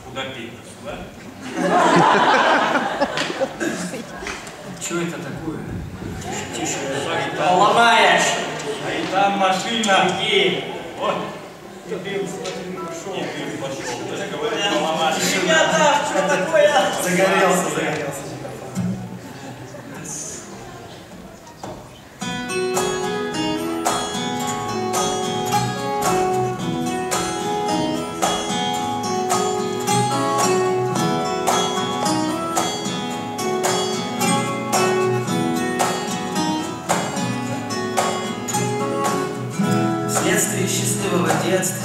Куда петь-то? Сюда? Что это такое? Тише, тише. Ломаешь! А и там машина. И... Вот. И дым, смотри, пошел. И дым пошел. Я же говорю, ломаешь. Ребята, что такое? Загорелся. Вследствие счастливого детства,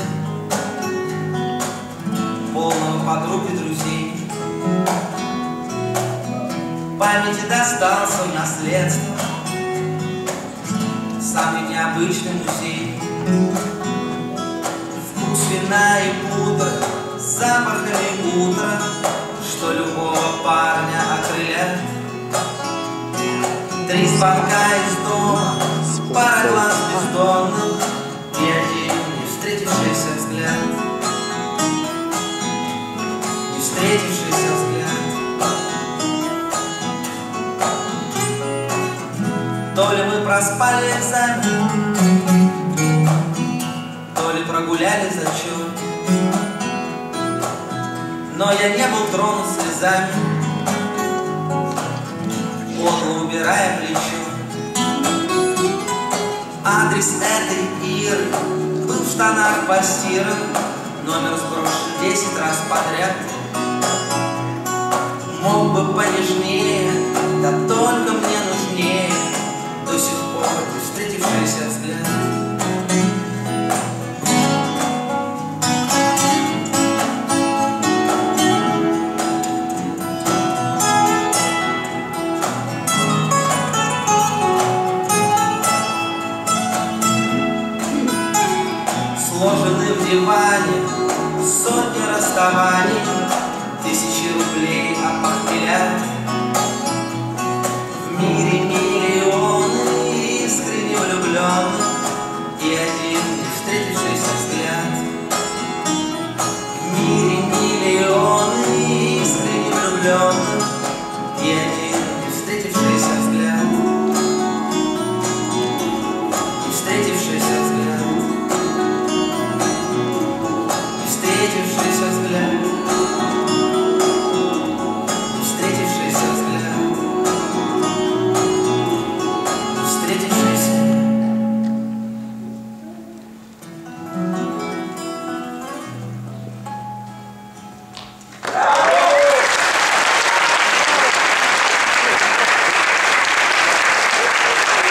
полного подруг и друзей, памяти достался в наследство самый необычный музей. Вкус вина и пудра, запахами утра, что любого парня окрылят. 3 звонка из дома, пара глаз бездонных и один не встретившийся взгляд. Не встретившийся взгляд. То ли мы проспали экзамен, то ли прогуляли зачет, но я не был тронут слезами, подло убирая плечо. Адрес этой Иры был в штанах постиран, номер сброшен 10 раз подряд. Мог бы понежнее, да только мне нужнее до сих пор встретившийся взгляд. Сложены в диване сотни расставаний, 1000 рублей опохмелят. В мире миллионы искренне влюбленных и один не встретившийся взгляд. В мире миллионы искренне влюбленных